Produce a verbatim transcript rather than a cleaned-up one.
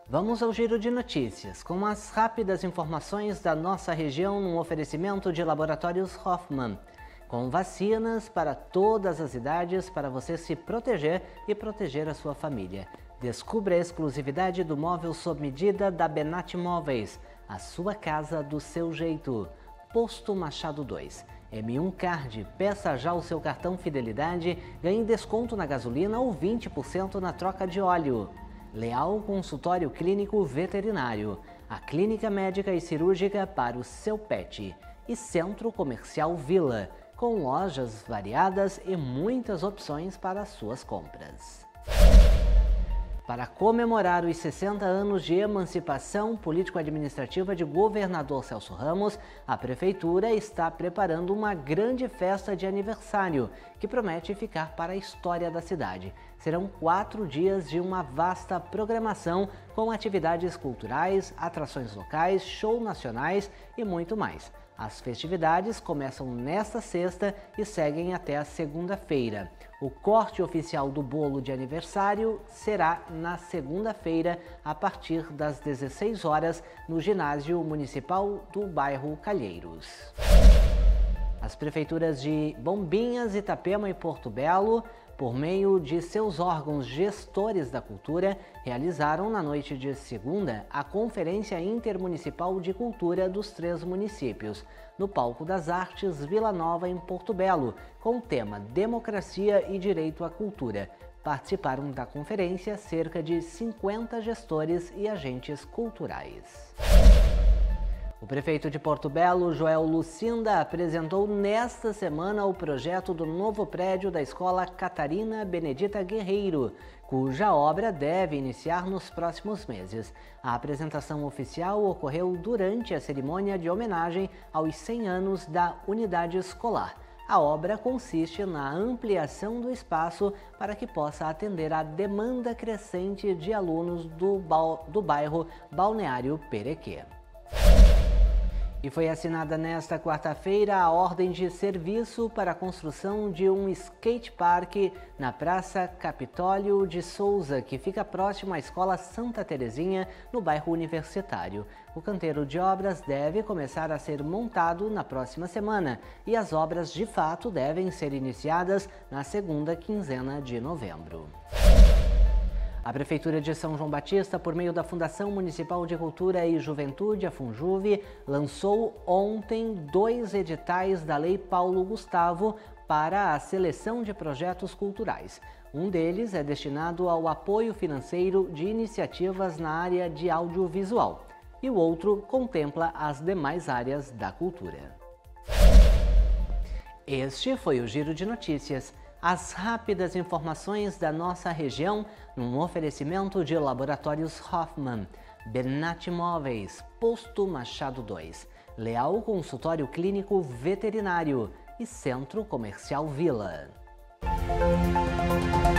Vamos ao giro de notícias, com as rápidas informações da nossa região num oferecimento de Laboratórios Hoffmann, com vacinas para todas as idades para você se proteger e proteger a sua família. Descubra a exclusividade do móvel sob medida da Benatti Móveis, a sua casa do seu jeito. Posto Machado dois. M um Card, peça já o seu cartão Fidelidade, ganhe desconto na gasolina ou vinte por cento na troca de óleo. Leal Consultório Clínico Veterinário, a clínica médica e cirúrgica para o seu pet. E Centro Comercial Vila, com lojas variadas e muitas opções para as suas compras. Para comemorar os sessenta anos de emancipação político-administrativa de governador Celso Ramos, a Prefeitura está preparando uma grande festa de aniversário, que promete ficar para a história da cidade. Serão quatro dias de uma vasta programação com atividades culturais, atrações locais, shows nacionais e muito mais. As festividades começam nesta sexta e seguem até a segunda-feira. O corte oficial do bolo de aniversário será na segunda-feira, a partir das dezesseis horas, no ginásio municipal do bairro Calheiros. As prefeituras de Bombinhas, Itapema e Porto Belo, por meio de seus órgãos gestores da cultura, realizaram na noite de segunda a Conferência Intermunicipal de Cultura dos três municípios, no Palco das Artes Vila Nova, em Porto Belo, com o tema Democracia e Direito à Cultura. Participaram da conferência cerca de cinquenta gestores e agentes culturais. O prefeito de Porto Belo, Joel Lucinda, apresentou nesta semana o projeto do novo prédio da Escola Catarina Benedita Guerreiro, cuja obra deve iniciar nos próximos meses. A apresentação oficial ocorreu durante a cerimônia de homenagem aos cem anos da unidade escolar. A obra consiste na ampliação do espaço para que possa atender à demanda crescente de alunos do, do bairro Balneário Perequê. E foi assinada nesta quarta-feira a ordem de serviço para a construção de um skate park na Praça Capitólio de Souza, que fica próximo à Escola Santa Terezinha, no bairro Universitário. O canteiro de obras deve começar a ser montado na próxima semana e as obras de fato devem ser iniciadas na segunda quinzena de novembro. A Prefeitura de São João Batista, por meio da Fundação Municipal de Cultura e Juventude, a Funjuve, lançou ontem dois editais da Lei Paulo Gustavo para a seleção de projetos culturais. Um deles é destinado ao apoio financeiro de iniciativas na área de audiovisual e o outro contempla as demais áreas da cultura. Este foi o Giro de Notícias. As rápidas informações da nossa região num oferecimento de Laboratórios Hoffmann, Benatti Móveis, Posto Machado dois, Leal Consultório Clínico Veterinário e Centro Comercial Vila.